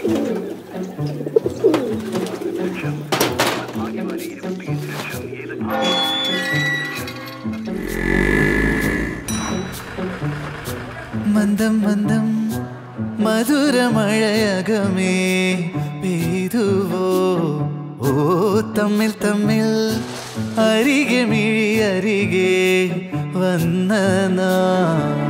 മന്ദം മന്ദം മധുരമഴയകമേ പെയ്തുവോ ഓ തമ്മിൽ തമ്മിൽ അരികെ മിഴി അരികെ വന്ന നാം